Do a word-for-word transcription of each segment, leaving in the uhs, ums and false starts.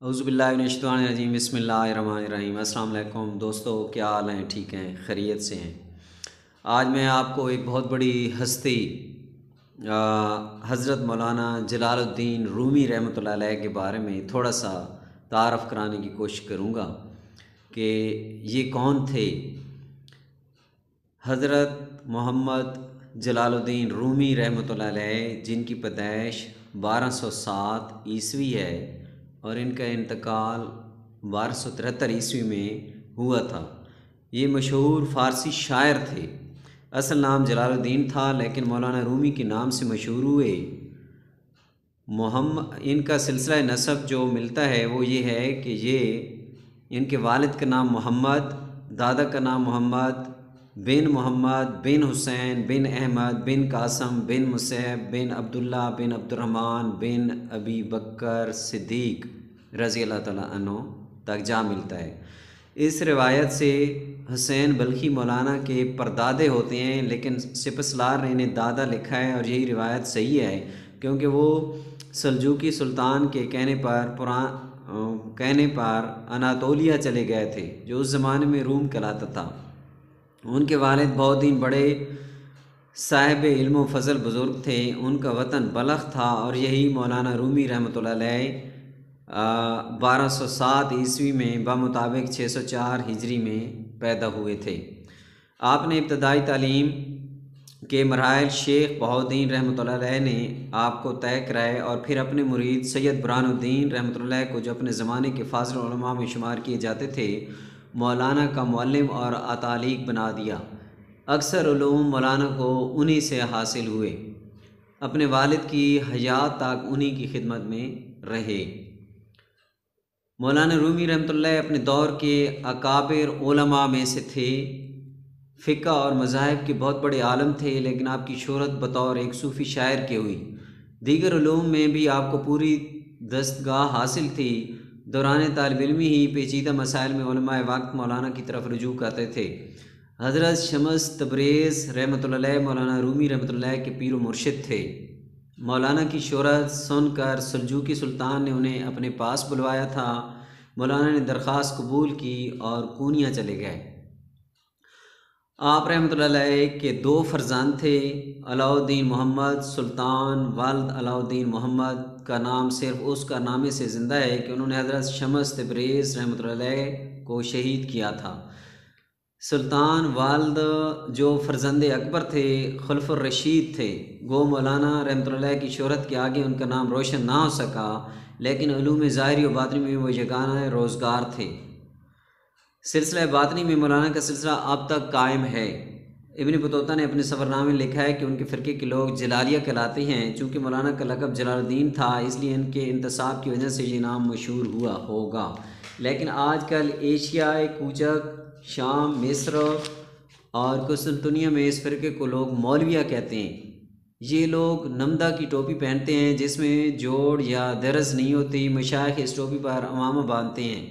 औज़ुबिल्लाहिमिनश्शैतानिर्रजीम बिस्मिल्लाहिर्रहमानिर्रहीम। अस्सलाम वालेकुम दोस्तों, क्या हाल हैं? ठीक हैं, खैरियत से हैं? आज मैं आपको एक बहुत बड़ी हस्ती हज़रत मौलाना जलालुद्दीन रूमी रहमतुल्लाह अलैह के बारे में थोड़ा सा तारफ़ कराने की कोशिश करूँगा कि ये कौन थे। हज़रत मोहम्मद जलालुद्दीन रूमी रहमतुल्लाह अलैह, जिनकी पैदाइश बारह सौ सात ईस्वी है और इनका इंतकाल बारह सौ तिहत्तर ईस्वी में हुआ था। ये मशहूर फ़ारसी शायर थे। असल नाम जलालुद्दीन था, लेकिन मौलाना रूमी के नाम से मशहूर हुए। मोहम्मद इनका सिलसिला नसब जो मिलता है वो ये है कि ये इनके वालिद का नाम मोहम्मद, दादा का नाम मोहम्मद बिन मोहम्मद बिन हुसैन बिन अहमद बिन कासम बिन मुसैब बिन अब्दुल्ला बिन अब्दुर्रहमान बिन अबी बकर सिद्दीक रज़ी अल्लाह तआला अन्हु तक जा मिलता है। इस रिवायत से हुसैन बल्खी मौलाना के परदादे होते हैं, लेकिन सिपहसालार ने इन्हें दादा लिखा है और यही रिवायत सही है, क्योंकि वो सल्जूकी सुल्तान के कहने पर पुरान कहने पर अनातोलिया चले गए थे, जो उस ज़माने में रूम कहलाता था। उनके वालिद बहुत ही बड़े साहिब इल्म व फ़ज़ल बुज़ुर्ग थे। उनका वतन बलख था और यही मौलाना रूमी रहमतुल्लाह अलैह बारह सौ सात ईस्वी में बमुताबिक छः सौ चार हिजरी में पैदा हुए थे। आपने इब्तदाई तालीम के मराहिल शेख बहाउद्दीन रहमतुल्लाह अलैह ने आपको तय कराए और फिर अपने मुरीद सैयद बुरहानुद्दीन रहमतुल्लाह अलैह को, जो अपने ज़माने के फाज़िल उलमा में शुमार किए जाते थे, मौलाना का मुअल्लिम और अतालीक बना दिया। अक्सर उलूम मौलाना को उन्हीं से हासिल हुए। अपने वालिद की हयात तक उन्हीं की खिदमत में रहे। मौलाना रूमी रहमतुल्लाह अपने दौर के अकाबिर उलमा में से थे। फ़िक़्ह और मज़ाहिब के बहुत बड़े आलम थे, लेकिन आपकी शोहरत बतौर एक सूफ़ी शायर की हुई। दीगर उलूम में भी आपको पूरी दस्तगाह हासिल थी। दौरान तालिब इल्मी ही पेचीदा मसाइल में उलमाए वक्त मौलाना की तरफ रुजू करते थे। हज़रत शम्स तबरेज़ रहमतुल्लाह अलैह मौलाना रूमी रहमतुल्लाह के पीर व मुर्शिद थे। मौलाना की शोहरत सुनकर सल्जूकी सुल्तान ने उन्हें अपने पास बुलवाया था। मौलाना ने दरख्वास्त कबूल की और कूनिया चले गए। आप रहमतुल्लाह अलैह के दो फर्जंद थे, अलाउद्दीन मोहम्मद सुल्तान वल्द अलाउद्दीन मोहम्मद का नाम सिर्फ उस कारनामे से ज़िंदा है कि उन्होंने हज़रत शम्स तबरेज़ रहमतुल्लाह अलैह को शहीद किया था। सुल्तान वाल्द जो फ़र्जंद अकबर थे, खुलफ़ुर रशीद थे। गो मौलाना रहमतुल्लाह अलैह की शोहरत के आगे उनका नाम रोशन ना हो सका, लेकिन उलूम ज़ाहिरी और बातिनी में वो यगाना रोज़गार थे। सिलसिला बातिनी में मौलाना का सिलसिला अब तक कायम है। इब्न बतूता ने अपने सफ़रनामे में लिखा है कि उनके फ़िरके के लोग जलालिया कहलाते हैं। चूँकि मौलाना का लक़ब जलालुद्दीन था, इसलिए इनके इंतसाब की वजह से ये नाम मशहूर हुआ होगा। लेकिन आजकल एशिया, कूचक, शाम, मिस्र और कुस्तुनतुनिया में इस फ़िरके को लोग मौलविया कहते हैं। ये लोग नमदा की टोपी पहनते हैं, जिसमें जोड़ या दरज नहीं होती। मशाइख इस टोपी पर अमामा बांधते हैं।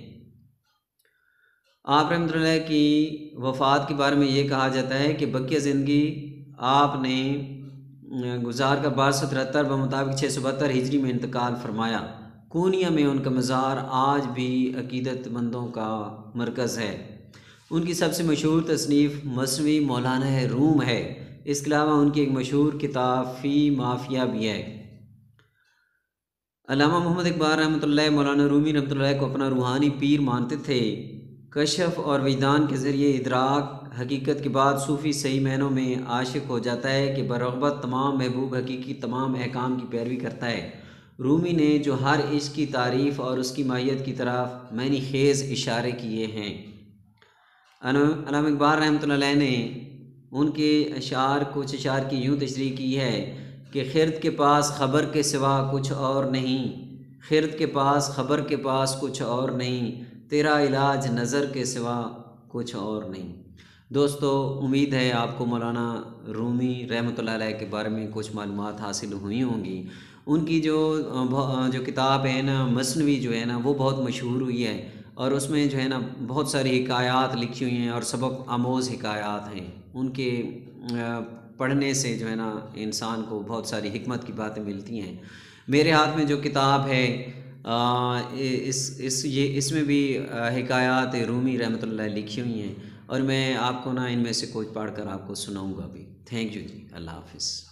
आप रहमतुल्लाह अलैह की वफ़ात के बारे में ये कहा जाता है कि बकिया ज़िंदगी आपने गुजार कर बारह सौ तिहत्तर बमुताबिक छः सौ बहत्तर हिजरी में इंतकाल फरमाया। कूनिया में उनका मज़ार आज भी अकीदतमंदों का मरकज़ है। उनकी सबसे मशहूर तसनीफ़ मसनवी मौलाना रूम है। इसके अलावा उनकी एक मशहूर किताब फ़ी माफिया भी है। अल्लामा मोहम्मद इकबाल रहमतुल्लाह मौलाना रूमी रहमतुल्लाह को अपना रूहानी पीर मानते थे। कशफ और विदान के ज़रिए इदराक हकीकत के बाद सूफ़ी सही मायनों में आशिक हो जाता है कि बरग़बत तमाम महबूब हकीकी तमाम अहकाम की पैरवी करता है। रूमी ने जो हर इश्क़ की तारीफ़ और उसकी माहियत की तरफ मैनी खेज़ इशारे किए हैं। अल्लामा इकबाल रहमतुल्लाह अलैह ने उनके अशार कुछ अशार की यूँ तशरीह की है कि खिर्द के पास ख़बर के सिवा कुछ और नहीं, खिर्द के पास ख़बर के पास कुछ और नहीं, तेरा इलाज नज़र के सिवा कुछ और नहीं। दोस्तों, उम्मीद है आपको मौलाना रूमी रहमतुल्लाह अलैह के बारे में कुछ मालूमात हासिल हुई होंगी। उनकी जो जो किताब है ना, मसनवी जो है ना, वो बहुत मशहूर हुई है और उसमें जो है ना बहुत सारी हिकायात लिखी हुई हैं और सबक आमोज़ हिकायात हैं। उनके पढ़ने से जो है ना इंसान को बहुत सारी हिकमत की बातें मिलती हैं। मेरे हाथ में जो किताब है आ, इस इस ये इसमें भी हिकायात रूमी रहमतुल्लाह लिखी हुई हैं और मैं आपको ना इनमें से कुछ पढ़ कर आपको सुनाऊँगा भी। थैंक यू जी, अल्लाह हाफ़िज़।